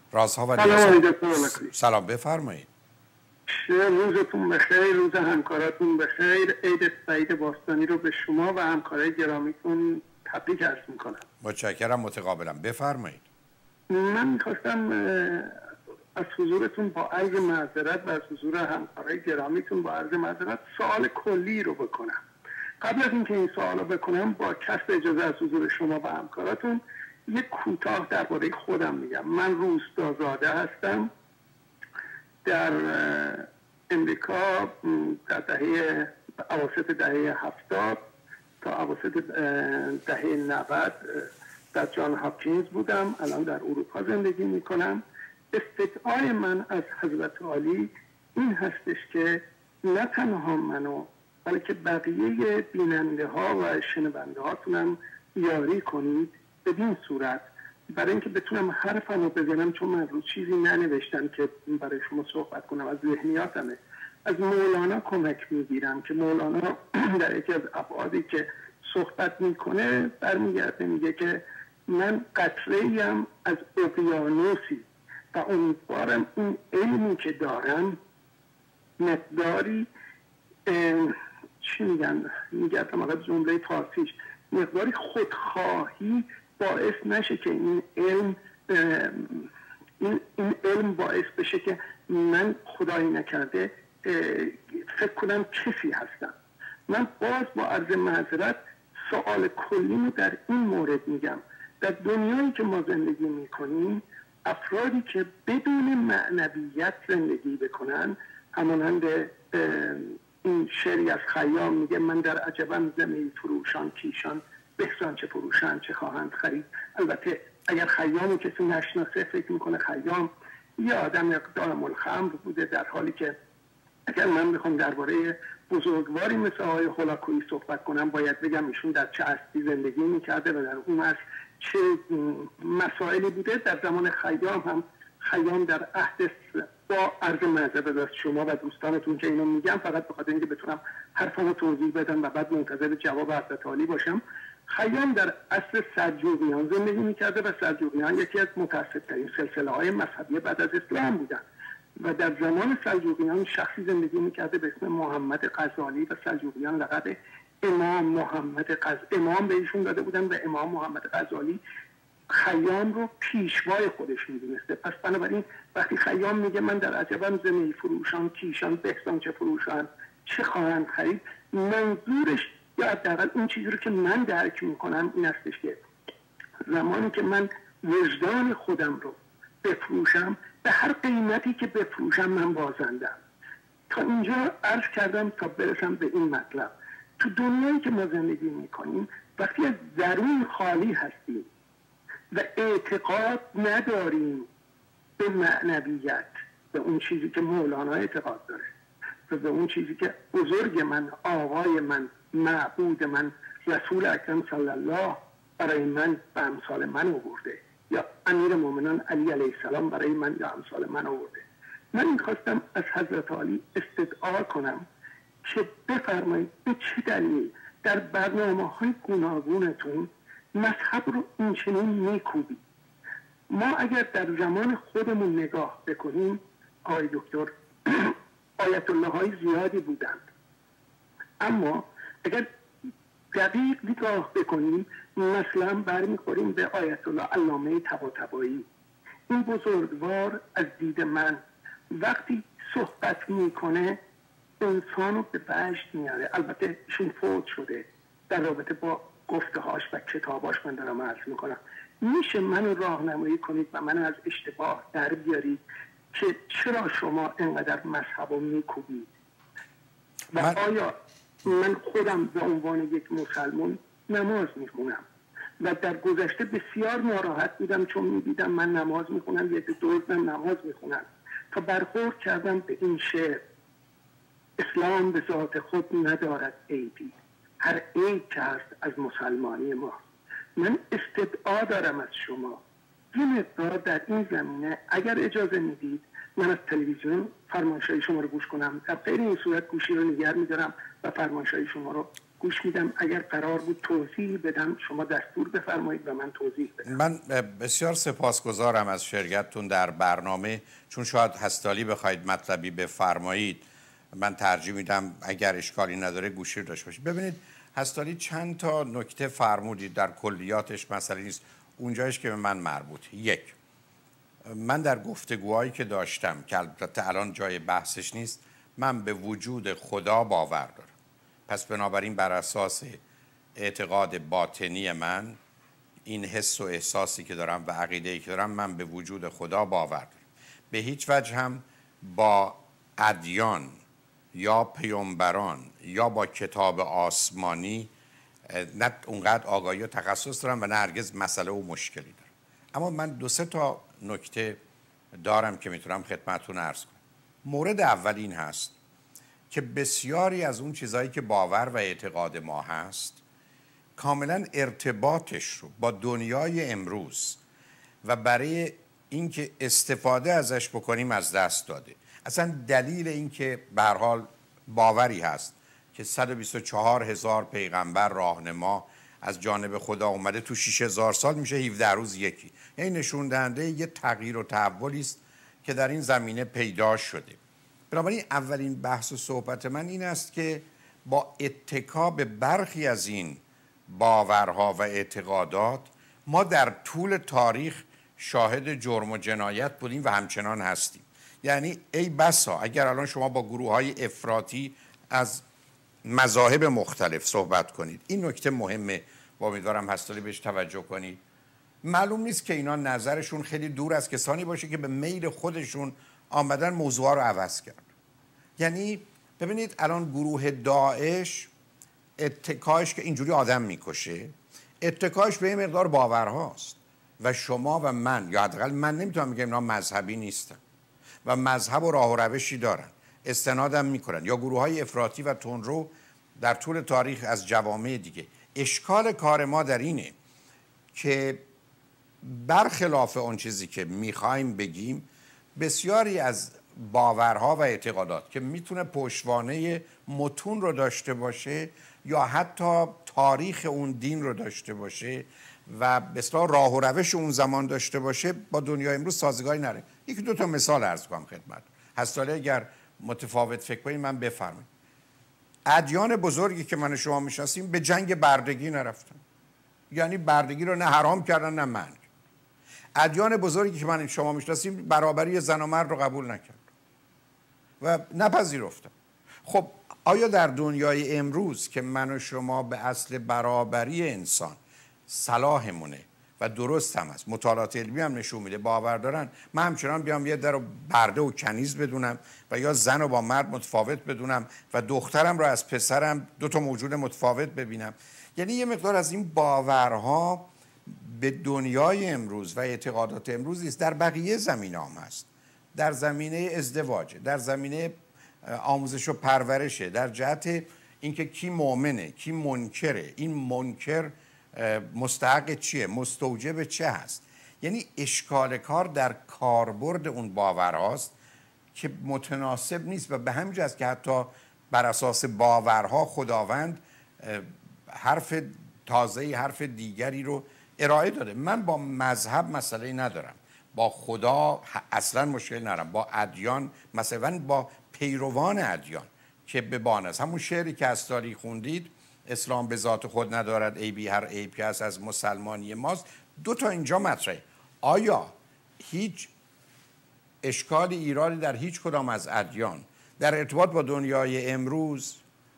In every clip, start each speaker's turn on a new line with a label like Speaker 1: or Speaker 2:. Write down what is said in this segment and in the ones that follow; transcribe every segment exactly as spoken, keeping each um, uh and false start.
Speaker 1: رازها و
Speaker 2: سلام
Speaker 1: نیازها. سلام بفرمایید.
Speaker 2: روزتون بخیر، روز همکاراتون بخیر. عید سعید باستانی رو به شما و همکارای گرامیتون تبریک عرض میکنم.
Speaker 1: متشکرم، متقابلا. بفرمایید.
Speaker 2: من میخواستم از حضورتون با عرض معذرت و از حضور همکارای گرامیتون با عرض معذرت سوال کلی رو بکنم. قبل از اینکه این سوال رو بکنم با کسب اجازه از حضور شما و همکاراتون یک کوتاه درباره خودم میگم. من روستازاده هستم. در امریکا در دهه اواسط دهه هفتاد تا اواسط دهه نود در جان هاپکینز بودم. الان در اروپا زندگی میکنم. استدعای من از حضرت عالی این هستش که نه تنها منو بلکه بقیه بیننده ها و شنونده هاتونم یاری کنید بدین صورت برای اینکه بتونم حرفم رو بزنم، چون من رو چیزی ننوشتم که برای شما صحبت کنم، از ذهنیاتمه. از مولانا کمک میگیرم که مولانا در یکی از ابعادی که صحبت میکنه برمیگرده میگه که من قطره‌ایم از اقیانوسی و امیدوارم این علمی که دارم مقداری چی میگن میگردم اگر جمله فارسیش مقداری خودخواهی باعث نشه که این علم این, این علم باعث بشه که من خدایی نکرده فکر کنم کسی هستم. من باز با عرض معذرت سوال کلیمو در این مورد میگم. در دنیایی که ما زندگی میکنیم افرادی که بدون معنویت زندگی بکنن، همانند این شعری از خیام میگه من در عجبم زمین فروشان کیشان بهسان چه فروشن چه خواهند خرید. البته اگر خیامو کسی نشناسه فکر میکنه خیام یه آدم اقدام الخمر بوده، در حالی که اگر من بخوام درباره بزرگواری مثل آقای هولاکویی صحبت کنم باید بگم ایشون در چه عصری زندگی میکرده و در اون عصر چه مسائلی بوده. در زمان خیام هم خیام در عهد با عرض معذرت از شما و دوستانتون که اینو میگم فقط به خاطر اینکه بتونم حرفمو توضیح بدم و بعد منتظر جواب حضرت عالی باشم. خیام در عصر سلجوقیان زندگی میکرده و سلجوقیان یکی از متعصب‌ترین سلسله های مذهبی بعد از اسلام بودن و در زمان سلجوقیان شخصی زندگی میکرده به اسم محمد غزالی و سلجوقیان لقب امام محمد غزالی امام به ایشون داده بودن و امام محمد غزالی خیام رو پیشوای خودش میدونسته. پس بنابراین وقتی خیام میگه من در عجبم زمین فروشان کیشان بهسان چه فروشان چه خواهند خرید، منظورش یا حداقل اون چیزی رو که من درک میکنم این هستش که زمانی که من وجدان خودم رو بفروشم به هر قیمتی که بفروشم من بازندم. تا اینجا عرض کردم تا برسم به این مطلب. تو دنیایی که ما زندگی میکنیم وقتی از درون خالی هستیم و اعتقاد نداریم به معنویت، به اون چیزی که مولانا اعتقاد داره و به اون چیزی که بزرگ من، آقای من، معبود من، رسول اکرم صلی الله برای من و امثال من آورده، یا امیر مومنان علی علیه السلام برای من یا امثال من آورده. من میخواستم از حضرت عالی استدعا کنم که بفرمایید به چه دلیل در برنامه های گوناگونتون مذهب رو این چنین میکوبید. ما اگر در زمان خودمون نگاه بکنیم آقای دکتر آیت الله های زیادی بودند، اما اگر دقیق نگاه بکنیم مثلا برمیخوریم به آیت الله علامه طباطبایی. این بزرگوار از دید من وقتی صحبت میکنه انسانو به وجد میاره. البته ایشون فوت شده، در رابطه با گفتهاش و کتاباش من دارم عرض میکنم. میشه منو راهنمایی کنید و من از اشتباه در بیارید که چرا شما اینقدر مذهب رو میکوبید و من... آیا من خودم به عنوان یک مسلمان نماز میخونم و در گذشته بسیار ناراحت بودم چون میدیدم من نماز میخونم یک دوزنم نماز میخونم تا برخورد کردم به این شعر: اسلام به ذات خود ندارد عیبی، هر عیب که هست از مسلمانی ما. من استدعا دارم از شما یه مقدار در این زمینه اگر اجازه میدید من از تلویزیون فرمایش‌های شما رو گوش کنم، در غیر این صورت گوشی رو نگه می‌دارم و فرمایش‌های شما رو گوش میدم. اگر قرار بود توضیح بدم شما دستور بفرمایید و من توضیح بدم.
Speaker 1: من بسیار سپاسگزارم از شرکتتون در برنامه، چون شاید هستالی بخواید مطلبی بفرمایید من ترجیح میدم اگر اشکالی نداره گوشی داشته باشید. ببینید هستالی چند تا نکته فرمودید، در کلیاتش مسئله نیست، اونجایش که به من مربوط. یک، من در گفتگوهایی که داشتم که البته الان جای بحثش نیست، من به وجود خدا باور دارم. پس بنابراین بر اساس اعتقاد باطنی من، این حس و احساسی که دارم و عقیده‌ای که دارم، من به وجود خدا باور دارم. به هیچ وجه هم با ادیان یا پیامبران یا با کتاب آسمانی نه اونقدر آگاهی و تخصص دارم و نه هرگز مسئله و مشکلی دارم. اما من دو سه تا نکته دارم که میتونم خدمتتون عرض کنم. مورد اول این هست که بسیاری از اون چیزهایی که باور و اعتقاد ما هست کاملا ارتباطش رو با دنیای امروز و برای اینکه استفاده ازش بکنیم از دست داده. اصلا دلیل اینکه به هر حال باوری هست که صد و بیست و چهار هزار پیغمبر راهنما از جانب خدا اومده تو شش هزار سال میشه هفده روز یکی، یعنی نشون دهنده یه تغییر و تحولی است که در این زمینه پیدا شده. بنابراین اولین بحث و صحبت من این است که با اتکا به برخی از این باورها و اعتقادات ما در طول تاریخ شاهد جرم و جنایت بودیم و همچنان هستیم. یعنی ای بسا اگر الان شما با گروه های افراطی از مذاهب مختلف صحبت کنید، این نکته مهمه و امیدوارم هستالی بهش توجه کنید، معلوم نیست که اینا نظرشون خیلی دور از کسانی باشه که به میل خودشون آمدن موضوع رو عوض کرد. یعنی ببینید الان گروه داعش اتکاش که اینجوری آدم میکشه، اتکاش به این مقدار باورهاست و شما و من، یا حداقل من نمیتونم بگم اینا مذهبی نیستن و مذهب و راه و روشی دارن، استنادم میکنن، یا گروه های افراطی و تندرو در طول تاریخ از جوامع دیگه. اشکال کار ما در اینه که برخلاف اون چیزی که میخوایم بگیم، بسیاری از باورها و اعتقادات که میتونه پشتوانه متون رو داشته باشه یا حتی تاریخ اون دین رو داشته باشه و به اصطلاح راه و روش اون زمان داشته باشه، با دنیای امروز سازگاری نره. یکی دو تا مثال عرض کنم خدمت هستالی، اگر متفاوت فکر کنید من بفرمایید. ادیان بزرگی که من و شما میشناسیم به جنگ بردگی نرفتن، یعنی بردگی رو نه حرام کردن نه منع. ادیان بزرگی که من شما میشناسیم برابری زن و مرد رو قبول نکرد و نپذیرفتن. خب آیا در دنیای امروز که من و شما به اصل برابری انسان صلاحمونه و درست هم است، مطالعات علمی هم نشون میده، باور دارن، من همچنان بیام یه در رو برده و کنیز بدونم و یا زن رو با مرد متفاوت بدونم و دخترم رو از پسرم دو تا موجود متفاوت ببینم؟ یعنی یه مقدار از این باورها به دنیای امروز و اعتقادات امروز نیست، در بقیه زمینه هم هست. در زمینه ازدواج، در زمینه آموزش و پرورشه، در جهت اینکه کی مؤمنه کی منکره، این منکر مستحق چیه، مستوجب چه هست. یعنی اشکال کار در کاربرد اون باورهاست که متناسب نیست و به همین جهت که حتی بر اساس باورها خداوند حرف تازه‌ای، حرف دیگری رو ارائه داده. من با مذهب مسئله ندارم، با خدا اصلا مشکل ندارم، با ادیان مثلا با پیروان ادیان که به بانه است. همون شعری که از تاریخ خوندید، اسلام به ذات خود ندارد عیبی، هر عیبی هست از مسلمانی ماست. دو تا اینجا مطرحه. آیا هیچ اشکال ایرانی در هیچ کدام از ادیان در ارتباط با دنیای امروز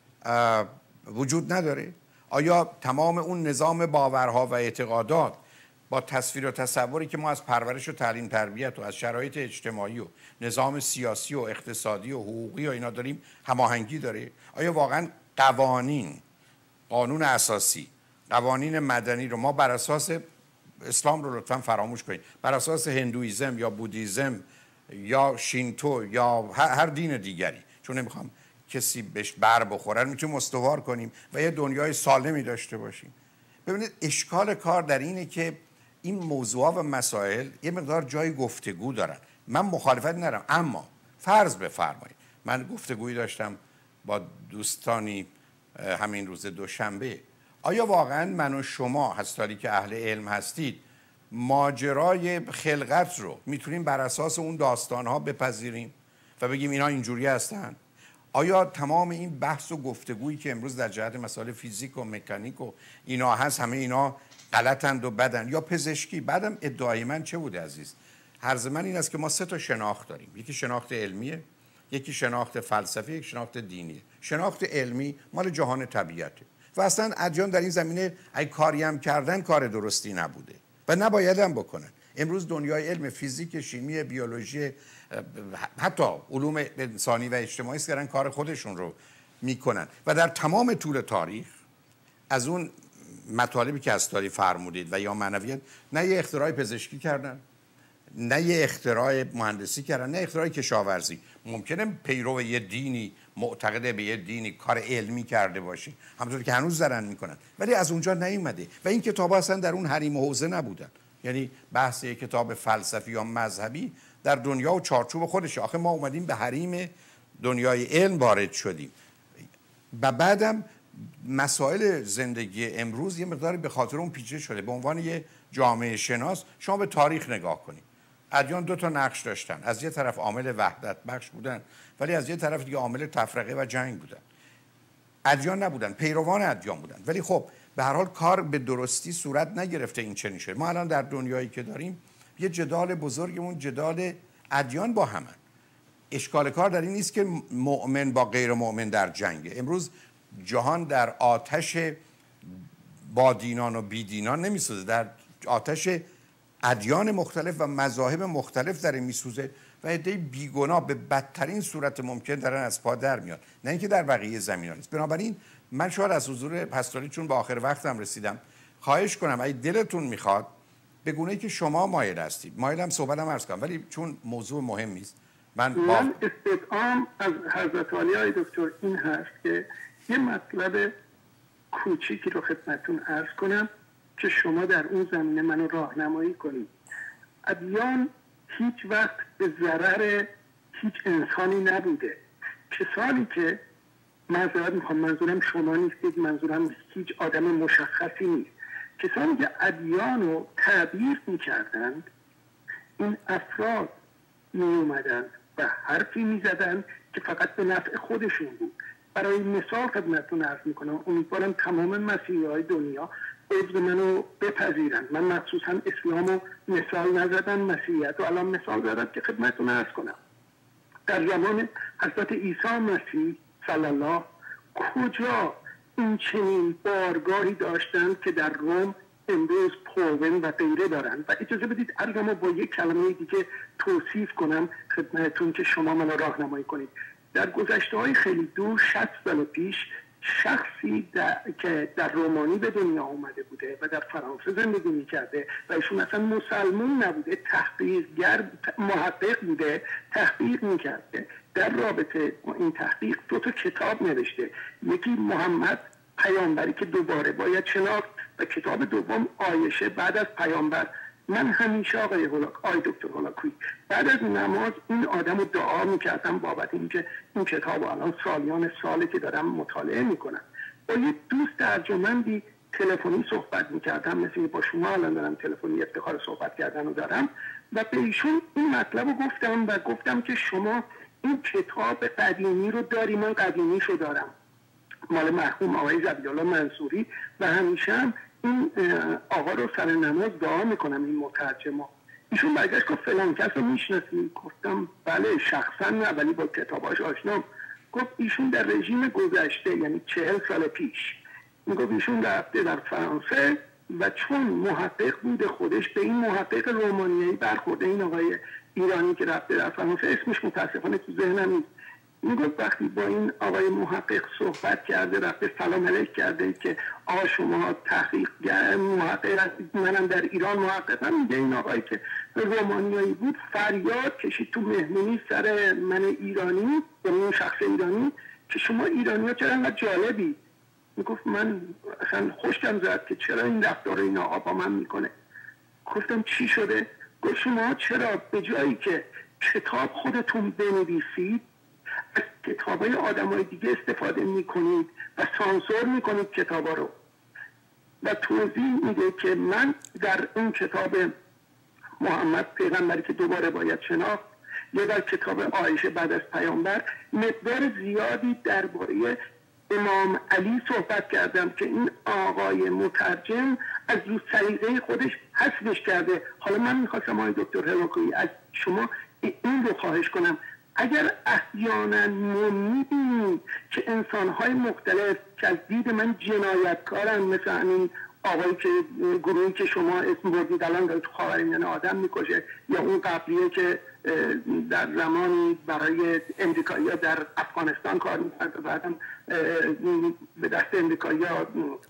Speaker 1: وجود نداره؟ آیا تمام اون نظام باورها و اعتقادات با تصویر و تصوری که ما از پرورش و تعلیم تربیت و از شرایط اجتماعی و نظام سیاسی و اقتصادی و حقوقی و اینا داریم هماهنگی داره؟ آیا واقعا قوانین، قانون اساسی، قوانین مدنی رو ما بر اساس اسلام رو لطفاً فراموش کنید، بر اساس هندویزم یا بودیزم یا شینتو یا هر دین دیگری، چون نمیخوام کسی بهش بر بخوره، میتونیم استوار کنیم و یه دنیای سالمی داشته باشیم؟ ببینید اشکال کار در اینه که این موضوعات و مسائل یه مقدار جای گفتگو دارن. من مخالفت ندارم، اما فرض بفرمایید من گفتگویی داشتم با دوستانی همین روز دوشنبه. آیا واقعا من و شما هستالی که اهل علم هستید ماجرای خلقت رو میتونیم بر اساس اون داستانها بپذیریم و بگیم اینا اینجوری هستن؟ آیا تمام این بحث و گفتگویی که امروز در جهت مسائل فیزیک و مکانیک و اینا هست همه اینا غلطند و بدن؟ یا پزشکی؟ بعدم ادعای من چه بوده عزیز؟ عرض من این است که ما سه تا شناخت داریم، یکی شناخت علمیه، یکی شناخت فلسفی، یکی شناخت دینیه. شناخت علمی مال جهان طبیعته و اصلا ادیان در این زمینه اگه کاری هم کردن کار درستی نبوده و نباید هم بکنن. امروز دنیای علم فیزیک، شیمی، بیولوژی، حتی علوم انسانی و اجتماعی کردن کار خودشون رو میکنن و در تمام طول تاریخ از اون مطالبی که هستاری فرمودید و یا معنویت، نه یه اختراع پزشکی کردن، نه یه اختراع مهندسی کردن، نه اختراع کشاورزی. ممکنه پیرو یه دینی معتقد به یه دینی کار علمی کرده باشه، همونطور که هنوز دارن میکنن، ولی از اونجا نیومده و این کتاب‌ها اصلا در اون حریم و حوزه نبودن. یعنی بحث یک کتاب فلسفی یا مذهبی در دنیا و چارچوب خودشه. آخه ما اومدیم به حریم دنیای علم وارد شدیم و بعدم مسائل زندگی امروز یه مقداری به خاطر اون پیچیده شده. به عنوان یه جامعه شناس شما به تاریخ نگاه کنید. ادیان دو تا نقش داشتن، از یه طرف عامل وحدت بخش بودن ولی از یه طرف دیگه عامل تفرقه و جنگ بودن. ادیان نبودن، پیروان ادیان بودن، ولی خب به هر حال کار به درستی صورت نگرفته. این چنین شده. ما الان در دنیایی که داریم یه جدال بزرگمون جدال ادیان با همن. اشکال کار در این نیست که مؤمن با غیر مؤمن در جنگه. امروز جهان در آتش با دینان و بی دینان نمیسوزه، در آتش ادیان مختلف و مذاهب مختلف داره میسوزه و عده بیگناه به بدترین صورت ممکن دارن از پا در میاد، نه اینکه در بقیه زمین‌ها نیست. بنابراین من شاید از حضور پستوری، چون به آخر وقتم رسیدم، خواهش کنم اگه دلتون میخواد به گونه‌ای که شما مایل هستید، مایلم صحبتم عرض کنم، ولی چون موضوع مهمی است من با...
Speaker 2: من استدعام از حضرت عالی های دکتر این هست که یه مطلب کوچیکی رو خدمتتون عرض کنم که شما در اون زمینه منو راهنمایی کنید. ادیان هیچ وقت به ضرر هیچ انسانی نبوده. کسانی که، معذرت میخوام منظورم شما نیستید، منظورم هیچ آدم مشخصی نیست، کسانی که ادیان رو تعبیر میکردند، این افراد می اومدن و حرفی می زدن که فقط به نفع خودشون بود. برای مثال خدمتتون عرض میکنم، امیدوارم تمام مسیحی های دنیا عضو منو بپذیرن. من مخصوصا اسلام رو مثال نزدم، مسیحیت رو الان مثال زدم که خدمتتون عرض کنم. در زمان حضرت عیسی مسیح صلی الله کجا این چنین بارگاهی داشتند که در روم امروز پوون و غیره دارن؟ و اجازه بدید عرضمو با یک کلمه دیگه توصیف کنم خدمتتون که شما منو راهنمایی کنید. در گذشته‌های خیلی دور، شصت سال پیش، شخصی در... که در رومانی به دنیا اومده بوده و در فرانسه زندگی میکرده و ایشون اصلا مسلمون نبوده، تحقیقگر محقق بوده، تحقیق میکرده. در رابطه با این تحقیق دو تا کتاب نوشته، یکی محمد پیامبری که دوباره باید شناخت و کتاب دوم عایشه بعد از پیامبر. من همیشه آقای هولاک، آقای دکتر هولاکویی، بعد از نماز این آدم رو دعا میکردم بابت اینکه این کتاب الان سالیان ساله که دارم مطالعه میکنم. با یه دوست ارجمندی تلفنی صحبت میکردم، مثل با شما الان دارم تلفنی افتخار صحبت کردن رو دارم، و به ایشون این مطلب رو گفتم و گفتم که شما این کتاب قدیمی رو داری، من قدیمیش رو دارم، مال مرحوم آقای زبیدالله منصوری، و همیشه هم این آقا رو سر نماز دعا میکنم، این مترجما. ایشون برگشت گفت فلان کس رو میشناسی؟ گفتم بله شخصا نه ولی با کتاباش آشنام. گفت ایشون در رژیم گذشته، یعنی چهل سال پیش، میگفت ایشون رفته در فرانسه و چون محقق بوده خودش به این محقق رومانیایی برخورده، این آقای ایرانی که رفته در فرانسه، اسمش متاسفانه تو ذهنم نیست، میگفت وقتی با این آقای محقق صحبت کرده، رفته سلام علیک کرده که آقا شما تحقیق محقق هستید، منم در ایران محققم. میگه این آقای که رومانیایی بود فریاد کشید تو مهمونی سر من ایرانی، به اون شخص ایرانی، که شما ایرانی ها چرا انقدر جالبی؟ میگفت من اصلا خوشم زد که چرا این رفتار این آقا با من میکنه. گفتم چی شده؟ گفت شما چرا به جایی که کتاب خودتون بنویسید از کتابای آدمای دیگه استفاده میکنید و سانسور میکنید کتابا رو. و توضیح میده که من در اون کتاب محمد پیغمبری که دوباره باید شناخت یا در کتاب عایشه بعد از پیامبر مقدار زیادی درباره امام علی صحبت کردم که این آقای مترجم از رو سلیقه خودش حذفش کرده. حالا من میخواستم آقای دکتر هلاکویی از شما این رو خواهش کنم، اگر احیانا میبینید که انسانهای مختلف که از دید من جنایتکارن، مثل همین آقایی که گروهی که شما اسم بردید الان داره تو خاورمیانه آدم میکشه، یا اون قبلیه که در زمانی برای امریکایی‌ها در افغانستان کار میکرد و بعدم به دست امریکایی‌ها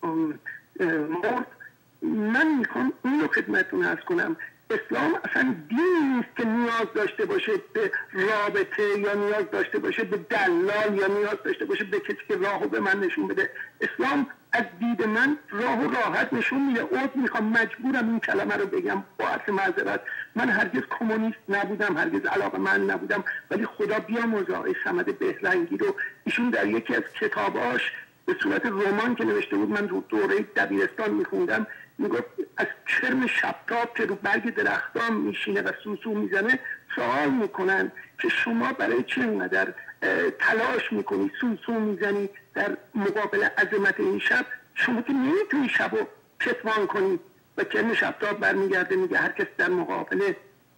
Speaker 2: مرد، من میخوام این رو خدمتتون عرض کنم. اسلام اصلا دینی نیست که نیاز داشته باشه به رابطه یا نیاز داشته باشه به دلال یا نیاز داشته باشه به کسی که راهو به من نشون بده. اسلام از دید من راه و راحت نشون میده. عذر میخوام، مجبورم این کلمه رو بگم با عرض معذرت. من هرگز کمونیست نبودم، هرگز علاقه‌مند نبودم، ولی خدا بیامرزه آقای صمد بهرنگی رو، ایشون در یکی از کتاباش به صورت رمان که نوشته بود، من رو دوره دبیرستان میخوندم، میگفت از کرم شبتاب که رو برگ درختان میشینه و سوسو میزنه سوال میکنن که شما برای چه اینقدر تلاش میکنی، سوسو میزنی در مقابل عظمت این شب، شما که نمیتونی شب رو کتمان کنی. و کرم شبتاب برمیگرده میگه هر کس در مقابل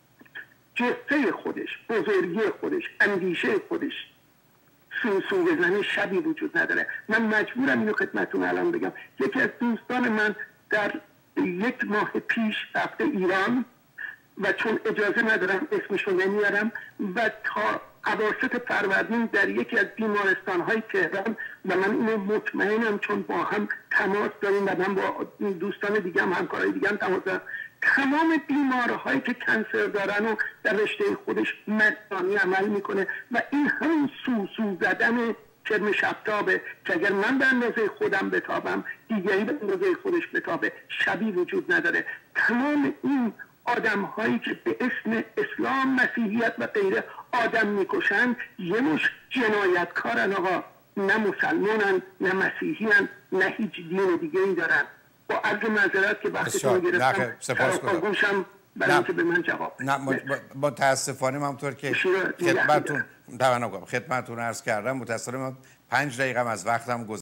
Speaker 2: جثه خودش، بزرگی خودش، اندیشه خودش سوسو بزنه شبی وجود نداره. من مجبورم اینو خدمتتون الان بگم. یکی از دوستان من در یک ماه پیش رفته ایران و چون اجازه ندارم اسمشو نمیارم و تا اواسط فروردین در یکی از بیمارستان‌های تهران، و من اینو مطمئنم چون با هم تماس داریم و من با دوستان دیگه هم همکارای دیگه هم تماس دارم، تمام بیمارهایی که کنسر دارن و در رشته خودش مجانی عمل میکنه و این همین سوسو زدن کرم شبتابه که اگر من به اندازه خودم بتابم دیگری به اندازه خودش بتابه، شبی وجود نداره. تمام این آدم هایی که به اسم اسلام، مسیحیت و غیره آدم میکشن یه مش جنایتکارن آقا، نه مسلمانن نه مسیحیان نه هیچ دین دیگه ای دارن. با عرض معذرت که وقتتون رو گرفتم، سپاسگزارم برای اینکه به من جواب.
Speaker 1: نه متاسفانه همونطور که خدمتتون خدمتتون عرض کردم، متاسفانه من پنج دقیقه از وقتم گذشت.